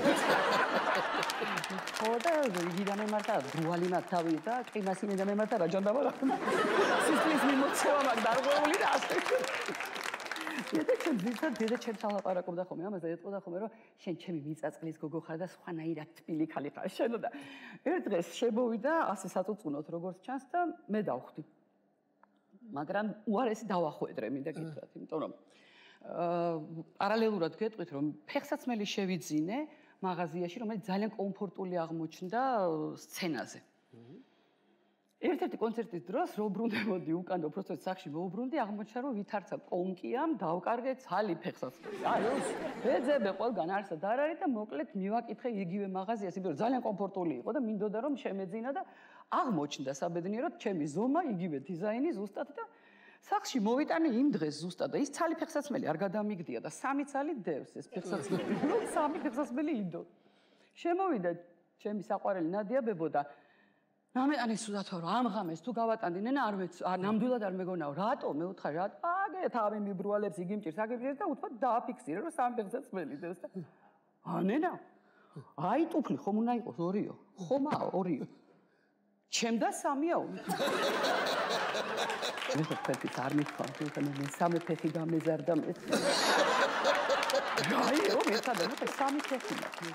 ხო და იგი და მემართა, დრუალი მათ თავი და ყიმასი მე და მემართა რა ჯანდაბა რა. სისტემის მიმოწევა მაგ დარღვეული და ასე. და ჩვენ ვისაც დედა ჩემს ალაპარაკობდა ხოლმე ამაზე ეტყოდა ხოლმე რომ შენ ჩემი მიწაწლის გოგო ხარ და სხვანაირად თბილი ხალი ხარ შენ და ერთ დღეს შემოვიდა ასე საწუწუნოთ როგორც ჩანს და მე დავხვდი მაგრამ უარესი დავახვედრე მინდა გითხრათ იმიტომ რომ პარალელურად გეტყვით რომ ფეხსაცმელი შევიძინე მაღაზიაში რომელიც ძალიან კომფორტული აღმოჩნდა სცენაზე ერთ-ერთი კონცერტის დროს რო ბრუნდებოდი უკან და უბრალოდ სახში მოუბრუნდი აღმოჩნდა რომ ვითარცა კონკიამ დავკარგე ცალი ფეხსაცმელი. აი ვეძებე ყველგან არსად არ არის და მოკლედ მივაკითხე იგივე მაღაზიას, იმიტომ რომ ძალიან კომფორტული იყო და მინდოდა რომ შემეძინა და აღმოჩნდა საბედნიეროდ ჩემი ზომა, იგივე დიზაინი ზუსტად და სახში მოვიტანე იმ დღეს ზუსტად და ის ცალი ფეხსაცმელი არ გადამიგდია და სამი ცალი დევს ეს ფეხსაცმელი. სამი ფეხსაცმელი იდო. შემოვიდა ჩემი საყვარელი ნადია ბებო და ნამეტანი სულათო რომ ამ ღამეს თუ გავატანდი ნენა არ მეც ნამდვილად არ მეგონაო რატო მე უთხრა რა აგე თავი მიბრუალებს იგი მჭირს აგებჭირს და უთქვა დააფიქსირე რომ სამი ფეხსაცმელი დევს და ა ნენა აი ტუფლი ხომ უნდა იყოს ორიო ხომაა ორიო ჩემდა სამიაო მე ხეთით არ მithქვა თუმცა მე სამი ფეხი გამეზარდა მე რაიო მე სადაც სამი ფეხი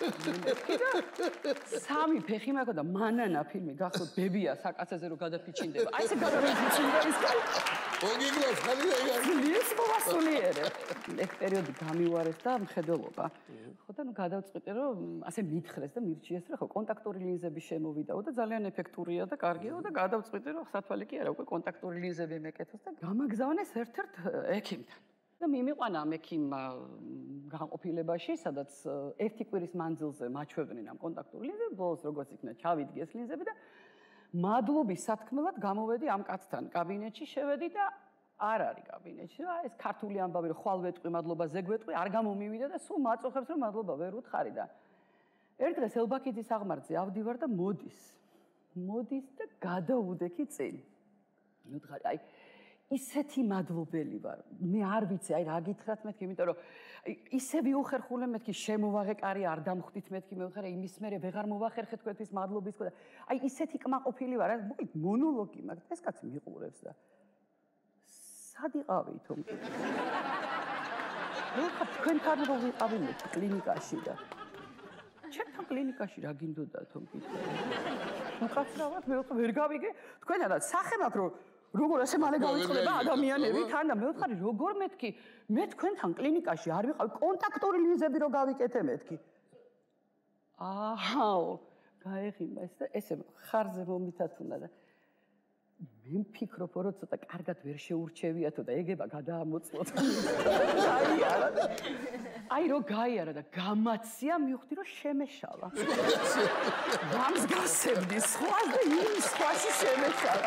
მაქვს სამი ფეხი მაქვს და მანანა ფილმი გახსოვთ ბებია საკაცაზე რომ გადაფიჩინდება აი ესე გადაფიჩინდა ის ოგიგლოს ხალი და ის მოვასულიერე ეს პერიოდი გამივარეს და მხედველობა ხო და ნუ გადავწყვიტე რომ ასე მითხრეს და მირჩიეს რომ ხო კონტაქტური ლინზები შემოვიდაო და ძალიან ეფექტურია და კარგიაო და გადავწყვიტე რომ სათვალე კი არა უკვე კონტაქტური ლინზები მეკეთოს და გამაგზავნეს ერთ-ერთ ექიმთან და მიმიყვანა ამ ექიმმა განყოფილებაში, სადაც ერთი კვირის მანძილზე მაჩვევდნენ ამ კონტაქტურ ლინზებს, ბოლოს როგორც იქნა ჩავიდგეს ლინზები და მადლობის სათქმელად გამოვედი ამ კაცთან კაბინეტში, შევედი და არ არის კაბინეტში. ეს ქართული ამბავი რომ ხვალ ვეტყვი, მადლობა ზეგვეტყვი, არ გამომივიდა და სულ მაწუხებს რომ მადლობა ვერ უთხარი და ერთ დღეს ელბაქიძის აღმართზე ავდივარ და მოდის. მოდის და გადაუდექი წინ. ნუ თხარი, აი ისეთი მადლობელი ვარ. მე არ ვიცი, აი რა გითხრათ მეთქი, იმიტომ რომ ისე ვიუხერხულე მეთქი, შემოვაღე კარი არ დამხვდით მეთქი, მე ვხარე იმის მერე ვეღარ მოვახერხე თქვენთვის მადლობის და აი ისეთი კმაყოფილი ვარ, მოკლედ მონოლოგი მაქვს, ეს კაცი მიყურებს და სად იყავით თომ? მე ხა თქვენთან რო ვიყავი მე კლინიკაში და ჩემთან კლინიკაში რა გინდოდა თომ კითხე? ნუ კაცრავად მე ვერ გავიგე, თქვენთანაც სახე მაქვს რომ როგორ ასე მალე გავიწყდება ადამიანები თან და მე ვთხარი როგორ მეთქი მე თქვენთან კლინიკაში არ ვიყავი კონტაქტური ლინზები რო გავიკეთე მეთქი აჰაო გაეღიმა ეს და ესე ხარზე მომითათუნა და მე ვფიქრობ რომ ცოტა კარგად ვერ შეურჩევიათო და ეგება გადაამოწმოთ აი არა აი რო გაიარა და გამაცია მივხვდი რომ შემეშალა გამს გასებდი სხვა და იმ სხვაში შემეშალა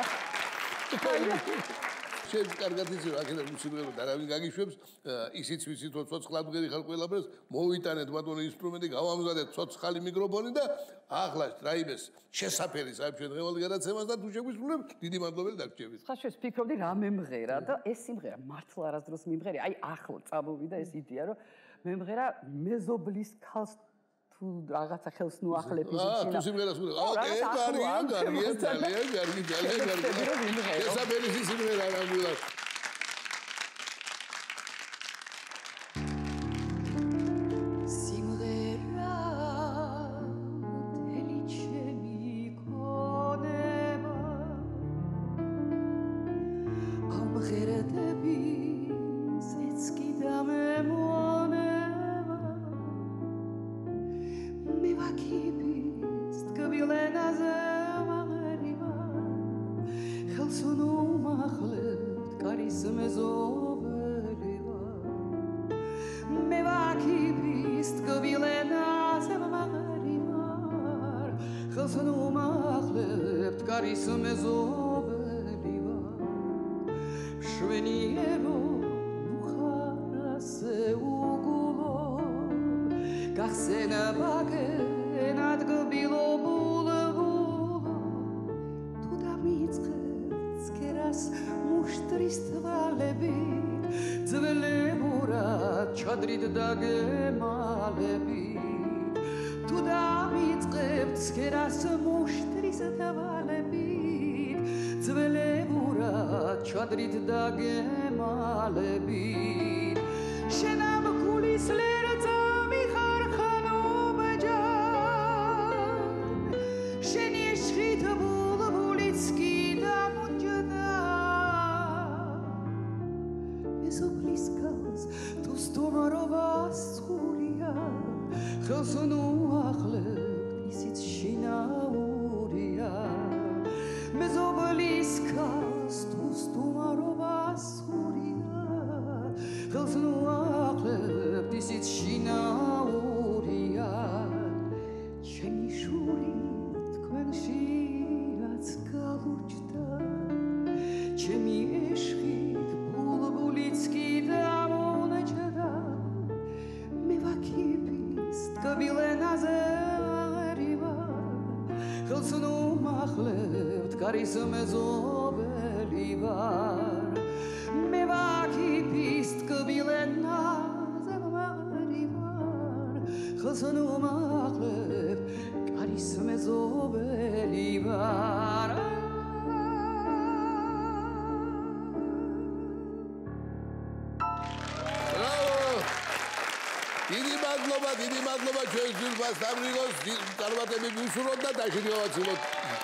შენ კარგად იცი რა კიდე მუსიკერო და რავინ გაგიშვებს ისიც ვიცით რომ ცოცხლადღერი ხარ ყველაფერს მოვიტანეთ ბატონო ინსტრუმენტი გავამზადეთ ცოცხალი მიკროფონი და ახლა რაიმეს შესაფერი საერთოდ დღევანდელ გადაცემას და თუ შეგვისრულებ დიდი მადლობელი დაგჭირებით ხა შენ ვფიქრობდი რა მემღერა და ეს სიმღერა მართლა არასდროს მიმღერია აი ახლა წამოვიდა ეს იდეა რომ მემღერა მეზობლის ქალს თუ რაღაცა ხელს ნუ ახლებ ის ისინა. აა, თუ სიმღერას უნდა. ოკეი, კარგია, კარგია, ძალიან, კარგი, ძალიან კარგი. შესაბამისი სიმღერა ნამდვილად. სიმღერა მთელი ჩემი ქონება ამღერდები ზეცკი და მემონება Kibis tkabilenază magriba Khalsunu makhlet karism zobeliva Meva kibis tkabilenază magriba Khalsunu makhlet karism zobeliva Shveniero mukharase ugulo Gahsena bage nadgubilo bulbulo Tu da mitskhet skeras mushtris tvalebi Zveleburat chadrit dagemalebi Tu da mitskhet skeras mushtris tvalebi Zveleburat chadrit dagemalebi Shenam kulis lerta Khalsunu akhlet isits shinaurya Mezobeliskas tustumaro basuriya Khalsunu akhlet isits shinaurya Chemi shuri tkven shiratsk კბილენაზე აღერივა ხელს ნუ მახლებთ კარის მეზობელი ვარ მე ვაკიფის კბილენაზე აღერივა ხელს ნუ მახლებთ კარის მეზობელი ვარ დიდი მადლობა, დიდი მადლობა ჩვენს ძილბას დაბრიგოს, წარმატებით ვისურვოთ და დაშინდოვაცილოთ.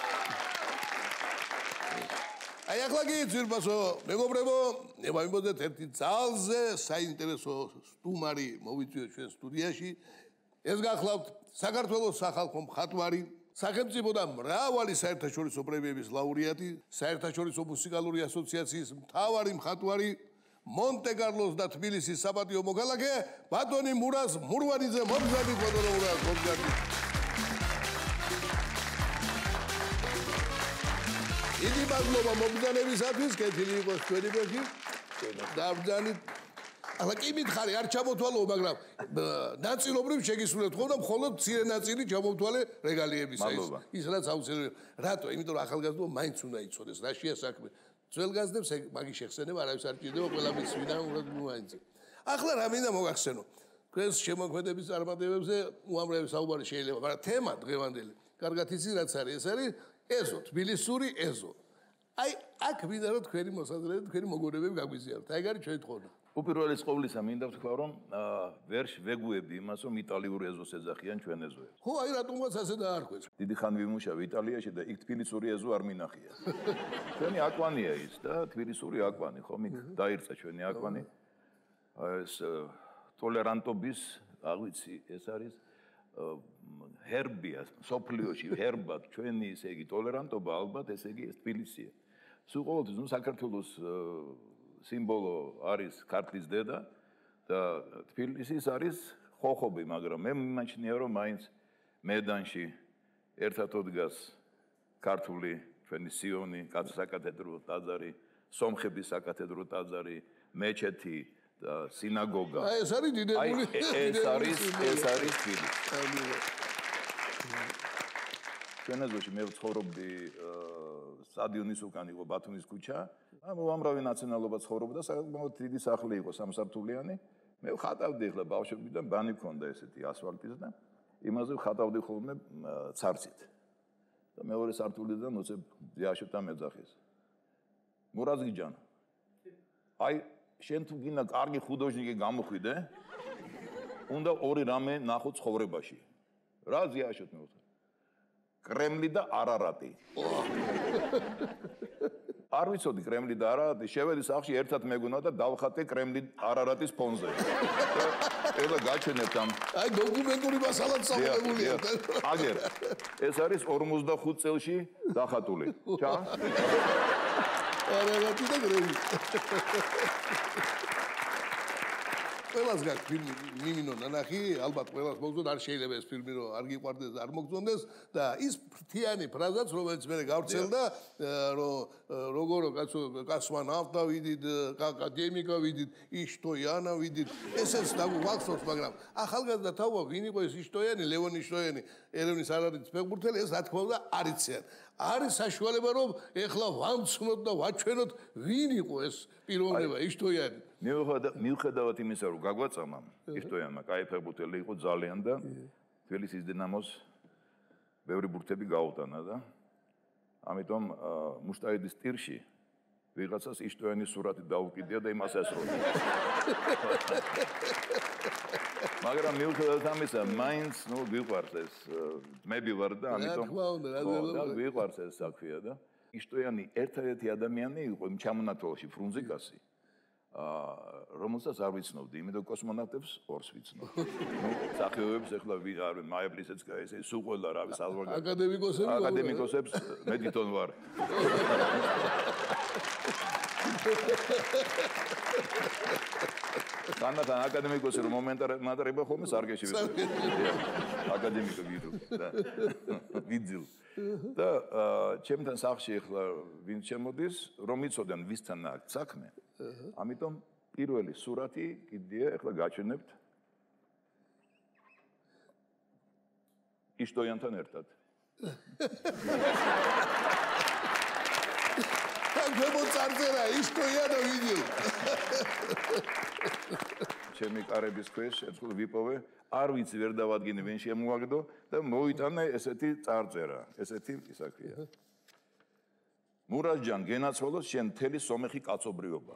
აი ახლა კი ძილბასო, მეგობრებო, მივამბობთ ერთი ძალზე საინტერესო სტუმარი მოვიწვიოთ ჩვენ სტუდიაში. ეს გახლავთ საქართველოს სახალხო მხატვარი, სახელმწიფო და მრავალი საერთაშორისო პრემიების ლაურეატი, საერთაშორისო მუსიკალური ასოციაციის მთავარი მხატვარი მონტე-კარლოს და თბილისის საპატიო მოქალაქე ბატონი მურაზ მურვანიძე მომგზავრდით ბატონო მურაზ მომგზავრდით დიდი მადლობა მომგზავრებისათვის კეთილი იყოს ჩვენი ბექი დაბრძანით ახლა კი მითხარი არ ჩამოთვალო მაგრამ ნაწილობრივ შეგისურვებთ ხოლმე მხოლოდ მცირე ნაწილი ჩამოვთვალე რეგალიებისა ის რაც აუცილებელი რატო იმიტომ რომ ახალგაზრდობა მაინც უნდა იცოდეს რა შეა საქმე ძველ გაზდებს მაგის შეხსენება არავის არ ჭირდება ყველა მისვიდან უბრალოდ ახლა რა მინდა მოგახსენო თქვენს შემოქმედების წარმატებებზე უამრავი საუბარი შეიძლება მაგრამ თემა დღევანდელი კარგად იცი რაც არის ეს არის ეზო თბილისური ეზო აი აქ მინდა რომ თქვენი მოსაზრება თქვენი მოგონებები გაგვიზიაროთ აი გარი ჩვენ თხოვნა უპირველეს ყოვლისა მინდა ვთქვა რომ ვერ ვეგუები იმას რომ იტალიური ეზოს ეძახიან ჩვენ ეზოებს. ხო აი რატომაც ასე დაარქვეს. დიდი ხანი ვიმუშავე იტალიაში და იქ თბილისური ეზო არ მინახია. ჩვენი აკვანია ის და თბილისური აკვანი ხომ იქ დაირწა ჩვენი აკვანი. ეს ტოლერანტობის აღვიცი ეს არის ჰერბია სოფლიოში ჰერბად ჩვენი ესე იგი ტოლერანტობა ალბათ ესე იგი ეს თბილისია. სულ ყოველთვის ნუ საქართველოს სიმბოლო არის ქართლის დედა და თბილისის არის ხოხობი, მაგრამ მე მიმაჩნია რომ მაინც მედანში ერთად დგას ქართული ჩვენი სიონი, საკათედრო ტაძარი, სომხების საკათედრო ტაძარი, მეჩეთი და სინაგოგა. აი ეს არის დიდებული. ეს არის ეს არის თბილისი. ჩვენაზოში მე ვცხოვრობდი სტადიონის უკან იყო ბათუმის ქუჩა. ამ უამრავი ნაციონალობა ცხოვრობდა და საკმაოდ დიდი სახლი იყო სამსართულიანი. მე ვხატავდი ახლა ბავშვობიდან ბანი მქონდა ესეთი ასფალტის და იმაზე ვხატავდი ხოლმე ცარცით. და მეორე სართულიდან ოცებ ძიაშოთა მეძახის. მურაზგიჯან. აი შენ თუ გინდა კარგი ხუდოჟნიკი გამოხვიდე, უნდა ორი რამე ნახო ცხოვრებაში. რა ძიაშოთ მე ვთქვა? კრემლი და არარატი. არ ვიცოდი კრემლი და არარატი, შევედი სახლში ერთად მეგონა და დავხატე კრემლი არარატის ფონზე. ეხლა გაჩვენებთ ამ. აი დოკუმენტური მასალაც საუბრებულია. აგერ. ეს არის ორმოცდახუთ წელში დახატული. ჩა? არარატი და კრემლი. ყველას გაქვს ფილმი მიმინო ნანახი, ალბათ ყველას მოგწონს, არ შეიძლება ეს ფილმი რომ არ გიყვარდეს და არ მოგწონდეს და ის ფრთიანი ფრაზაც რომელიც მე გავრცელდა რომ როგორ კაცო კაცმა ნავტა ვიდით, აკადემიკა ვიდით, იშტოიანა ვიდით, ესეც დაგვახსოვს, მაგრამ ახალგაზრდა თავა ვინ იყო ეს იშტოიანი, ლევონ იშტოიანი, ერევნის არადის ფეხბურთელი, ეს რა თქმა უნდა არ იციან. არის საშუალება რომ ეხლა ვამცნოთ და ვაჩვენოთ ვინ იყო ეს პიროვნება იშტოიანი. მიუხედავად იმისა რომ გაგვაწამა იშტოიანმა კაი ფეხბურთელი იყო ძალიან და თბილისის დინამოს ბევრი ბურთები გაუტანა და ამიტომ მუშტაიდის ტირში ვიღაცას იშტოიანის სურათი დაუკიდია და იმას ესროდა. მაგრამ მიუხედავად ამისა, მაინც ნუ ვიყვარს ეს მები ვარ და ამიტომ ვიყვარს ეს საქმეა და იშტოიანი ერთადერთი ადამიანი იყო იმ ჩამონათვალში ფრუნზიკასი. აა რომელსაც არ ვიცნობდი, იმიტომ კოსმონავტებს ორს ვიცნობ. ნუ სახეობებს ეხლა ვიღარ მაებრისეც ეს სულ ყველა რა ვის ალბათ აკადემიკოსები აკადემიკოსებს მე თვითონ ვარ. განათან აკადემიკოსი რომ მომენტარება ხოლმე სარგეში ვიდრე. აკადემიკო ვიდრე და ვიძილ. და ჩემთან სახლში ახლა ვინ შემოდის, რომ იცოდენ ვისთან აქვს საქმე. ამიტომ პირველი სურათი კიდია ახლა გაჩვენებთ. იშტოიანთან ერთად. გამო წარწერა იშტოია და ვიდი. ჩემი კარების ქვეშ ერთხელ ვიპოვე, არ ვიცი ვერ დავადგინე ვინ შემოაგდო და მოიტანა ესეთი წარწერა, ესეთი ისა ქვია. მურაზ ჯან, გენაცვალოს შენ მთელი სომეხი კაცობრიობა.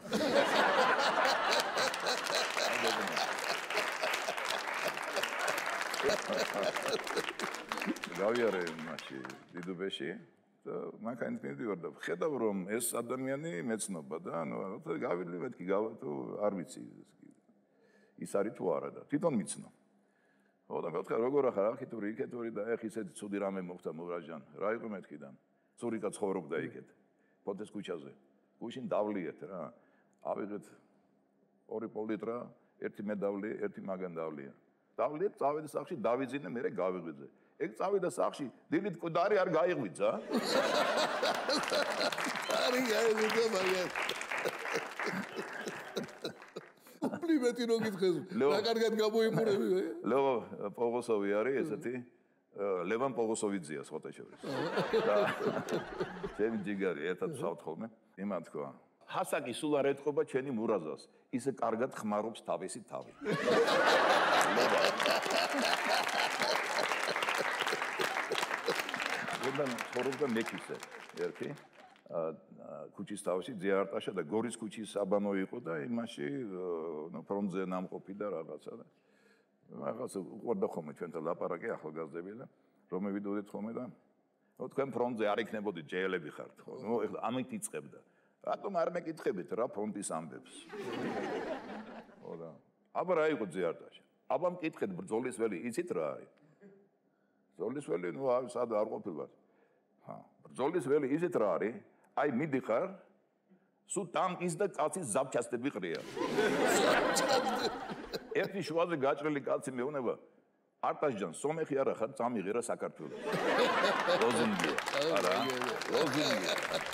გავიარე მაშინ დიდუბეში და მანქანით მივდივარ და ხედავ რომ ეს ადამიანი მეცნობა და ანუ გავილი მეთქი გავა თუ არ ვიცი ის არის თუ არა და თვითონ მიცნო. ხო და მეთქა როგორ ახარ არქიტექტური იქეთური და ეხ ისეთი ცუდი რამე მოხდა მურაჟან. რა იყო მეთქიდან? ცურიკა ცხოვრობდა იქეთ. ფოთეს ქუჩაზე. გუშინ დავლიეთ რა. ავიღეთ ორი პოლიტრა, ერთი მედავლი, ერთი მაგანდავლია. დავლიეთ, წავედი სახში, დავიძინე, მერე გავიღვიძე. ეგ წავიდა სახში, დილით კუდარი არ გაიღვიძა. არი გაიღვიძა მაგას. პლიმეტი რო გითხეს, რა კარგად გამოიყურები. ლევო პოგოსოვი არის ესეთი ლევან პოგოსოვიძეა სოთაშორის. ჩემი ჯიგარი ერთად ვსავთ ხოლმე. იმან თქვა ჰასაკი სულ არ ეთყობა ჩვენი მურაზას, ისე კარგად ხმარობს თავისი თავი. ვიდან ცხოვრობდა მექისე, ერთი ქუჩის თავში ძიარტაშა და გორის ქუჩის აბანო იყო და იმაში ნუ ფრონტზე ნამყოფი და რაღაცა და რაღაცა უყვარდა ხოლმე ჩვენთან ლაპარაკი ახალგაზრდები და რომ მივიდოდით ხოლმე და ნუ თქვენ ფრონტზე არ იქნებოდით ჯეელები ხართ ხო ნუ ეხლა ამით იწყებდა რატომ არ მეკითხებით რა ფრონტის ამბებს ხო და აბა რა იყო ძიარტაშა აბა მკითხეთ ბრძოლის ველი იცით რა არის ბრძოლის ველი ნუ სად არ ყოფილვარ ჰა ბრძოლის ველი იცით რა არის აი მიდიხარ სულ ტანკის და კაცის ზაფხასტები ყრია ერთი შუაზე გაჭრილი კაცი მეუნება არტაშჯან სომეხი არა ხარ წამიღერა საქართველოს ლოზინგი არა ლოზინგი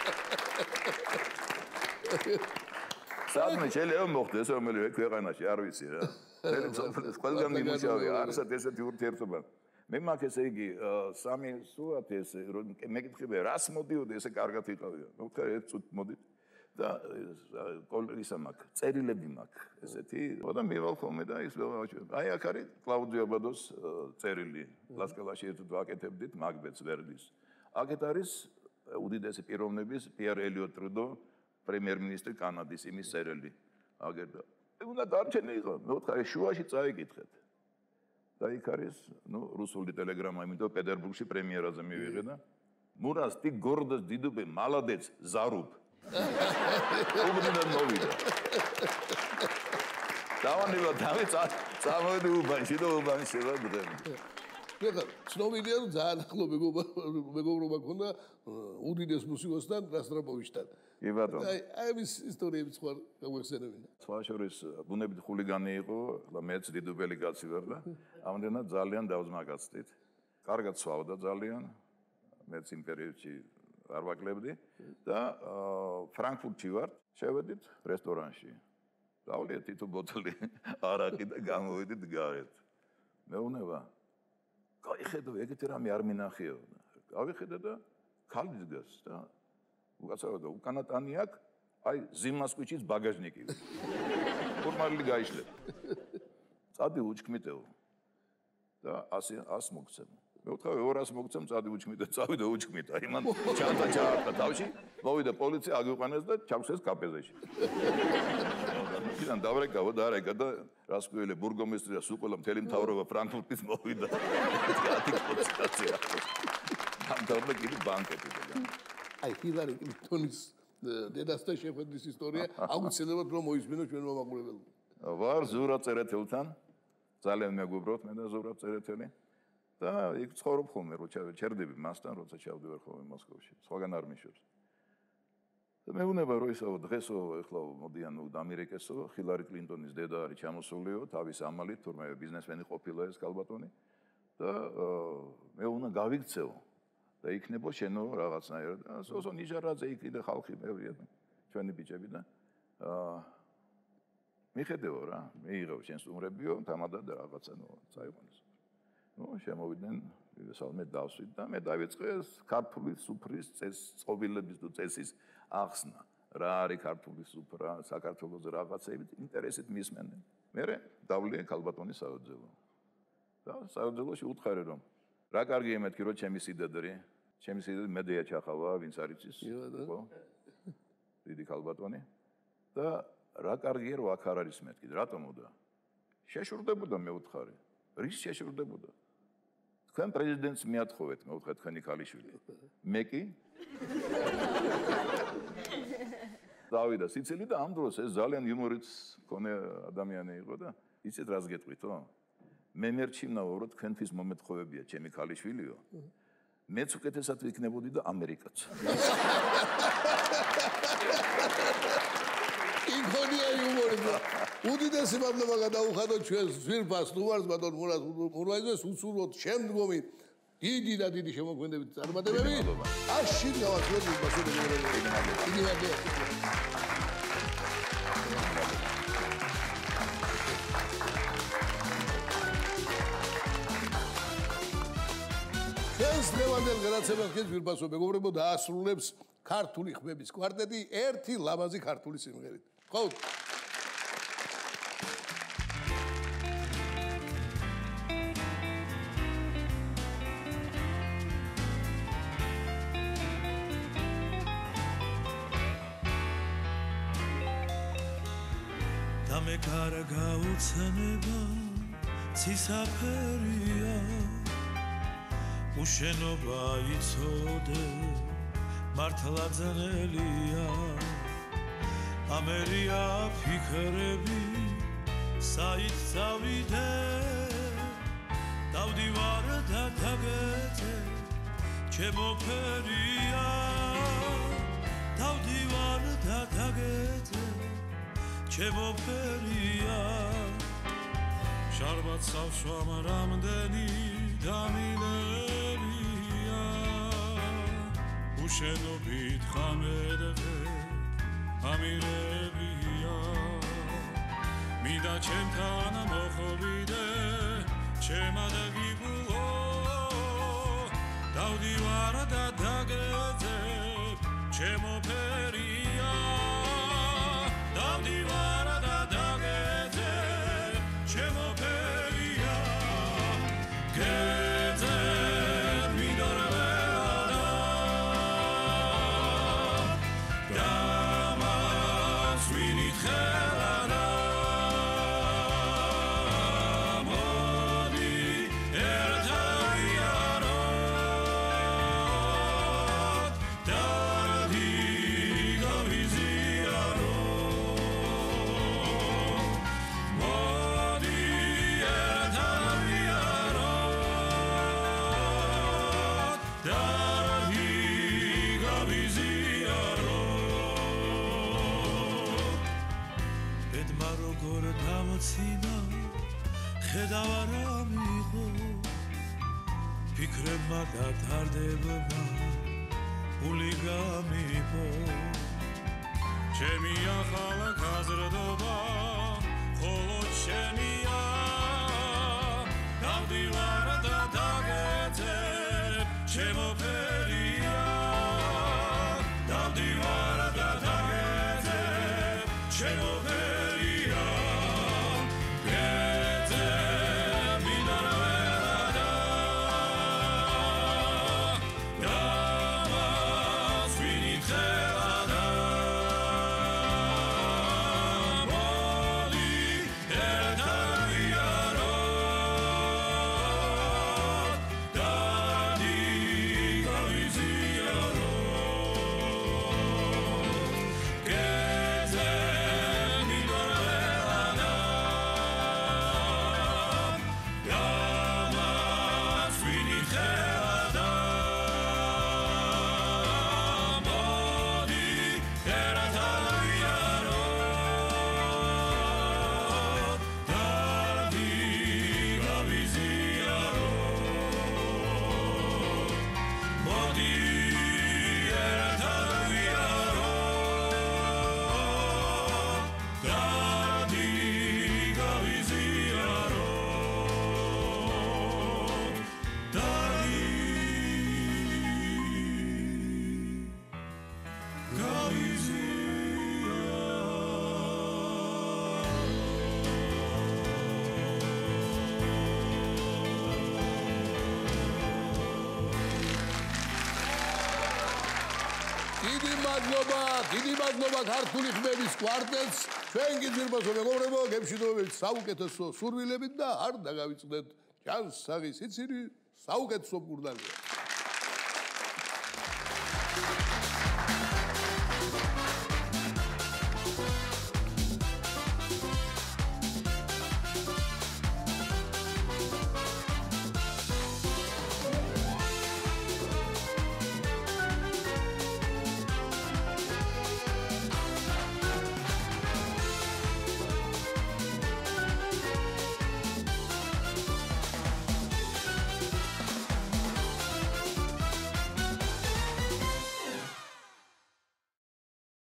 სადმე შეიძლება მოხდეს რომელიმე ქვეყანაში არ ვიცი რა თელევიზორს ყველგან მიმუშავე არსად ესეთი ურთიერთობა მე მაგ ესე იგი სამი სუათ ესე რომ მეკითხები რას მოდიოდი ესე კარგად იყავია მე ვთქვა ერთ წუთი მოდით და კოლეგისა მაგ წერილები მაგ ესეთი და მივალ ხოლმე და ის აი აქ არის კლაუდიო აბადოს წერილი ლასკალაში ერთად ვაკეთებდით მაგბეთს ვერდის აქეთ არის უდიდესი პიროვნების პიერ ელიოტ ტრუდო პრემიერ-მინისტრი კანადის იმის წერილი აგერ და უნდა დარჩენილიყო მე ვთქვა შუაში წაიკითხეთ და იქ არის ნუ რუსული ტელეგრამა იმიტომ პეტერბურგში პრემიერაზე მივიღე და მურას ты гордость дидубе молодец заруб უბნიდან მოვიდა დავანება დავი წამოვედი უბანში და უბანში ვადგემ ეხლა ცნობილია რომ ძალიან ახლო მეგობრობა მქონდა უდიდეს მუსიკოსთან რასტრაპოვიჩთან კი ბატონო აი აი ეს ისტორიები სხვა გამოიხსენებინა სხვა შორის ბუნებით ხულიგანი იყო ახლა მეც დიდუბელი კაცი ვარ და ამდენად ძალიან დავზმაგაცდით კარგად სვავდა ძალიან მეც იმ პერიოდში არ ვაკლებდი და ფრანკფურტში ვარ შევედით რესტორანში დავლიეთ თითო ბოთლი არაყი და გამოვედით გარეთ მეუნება გაიხედო ეგეთი რამე არ მინახიო გავიხედე და ქალი დგას და უკაცრავდა და უკანატანი აქ აი ზიმას კუჩის ბაგაჟნიკი ფორმალი გაიშლე წადი უჩქმიტეო და ასი ას მოგცემ მე ვთქვი ორას მოგცემ წადი უჩქმიტე წავიდა უჩქმიტა იმან ჩანთა ჩაარტა თავში მოვიდა პოლიცია აგვიყვანეს და ჩაგვსეს კაპეზეში იქიდან დავრეკავო და არეკა და რასკუელი ბურგომისტრი და სუყოლა მთელი მთავრობა ფრანკფურტის მოვიდა ათი კონსტიტუცია ამ დავდა კიდე ბანკეტი აი ჰილარი კლინტონის დედასთან შეხვედრის ისტორია აუცილებლად რომ მოისმინო ჩვენ მომაყურებელს ვარ ზურაბ წერეთელთან ძალიან მეგობრობთ მე და ზურაბ წერეთელი და იქ ცხოვრობ ხოლმე რო ჩერდები მასთან როცა ჩავდივარ ხოლმე მოსკოვში სხვაგან არ მიშვებს და მეუნება რომ ისო დღესო ეხლა მოდიან ამერიკასო ჰილარი კლინტონის დედა არის ჩამოსულიო თავის ამალით თურმე ბიზნესმენი ყოფილა ეს კალბატონი და მე უნდა გავიქცეო და იქნებო შენო რაღაცნაირად სოსო ნიჟარაძე იქ და ხალხი მევრია ჩვენი ბიჭები და მიხედეო რა მიიღო შენ სტუმრებიო თამადად რაღაცა ნუ წაიყვანეს ნუ შემოვიდნენ ვიესალმე დავსვით და მე დავიწყე ქართული სუფრის წყობილების თუ წესის ახსნა. რა არის ქართული სუფრა, საქართველოს რაღაცები ინტერესით მისმენენ. მე დავლე ქალბატონის საოცრებო. და საოცრებოში უთხარი რომ რა კარგია მეთქი რომ ჩემი სიდადრე, ჩემი სიდადრე მედია ჩახავა, ვინც არის ის, ხო? დიდი ქალბატონი. და რა კარგია რომ აქ არ არის მეთქი, რატომოდა? შეშურდებოდა მე უთხარი. რის შეშურდებოდა? თქვენ პრეზიდენტს მიათხოვეთ, მე ვთქვი თქვენი ქალიშვილი. მე კი დავიდა სიცილი და ამ დროს ეს ძალიან იუმორით მქონე ადამიანი იყო და იცით რას გეტყვითო? მე მერჩინაო რომ თქვენთვის მომეთხოვებია ჩემი ქალიშვილიო. მეც უკეთესად ვიქნებოდი და ამერიკაც. იქონია იუმორი. უდიდესი მადლობა გადაუხადოთ ჩვენს ძვირფას ნუარს ბატონ მურატ მურვაიძეს უსურვოთ შემდგომი დიდი და დიდი შემოქმედებით წარმატებები. აში გავასრულებთ ბასოდებილებები. დიდი მადლობა. ეს დღევანდელ გადაცემას კი ძვირფასო მეგობრებო დაასრულებს ქართული ხმების კვარტეტი ერთი ლამაზი ქართული სიმღერით. ხო? და მე კარგა უცნება ცისაფერია უშენობა იცოდე მართლა ძნელია ამერია ფიქრები საით წავიდე დავდივარ და დაგეძე ჩემო ფერია დავდივარ და დაგეძე ჩემო ფერია შარბად სავსვამ რამდენი დამილერია უშენობით ხამედღე ამირებია მინდა ჩემთან მოხვიდე ჩემად გიგულო დავდივარ და დაგეძებ ჩემო ფერია დავდივარ და დაგეძებ ჩემო ფერია გეძებ მინდორველადა დამასვინით ხელადა მოდი ერთაიაროთ დარდი გავიზიაროთ მოდი ერთაიაროთ დარდი გავიზიაროთ ბედმა როგორ დამცინა ხედავ არ ამიღო ფიქრებმა და თარდებმა გული გამიფო ჩემი ახალა გაზრდობა ხოლო ჩემია დავდივარ და დაგეძებ ჩემო ფერია დავდივარ და დაგეძებ ჩემო ფერია გეძებ მინდორველადა დამასვინით ხელადა მოდი მადლობა, დიდი მადლობა ქართული ხმების კვარტეტს. ჩვენ გიძირბასო მეგობრებო, გემშვიდობებით საუკეთესო სურვილებით და არ დაგავიწყდეთ ჯანსაღი სიცილი, საუკეთესო მგურდანია.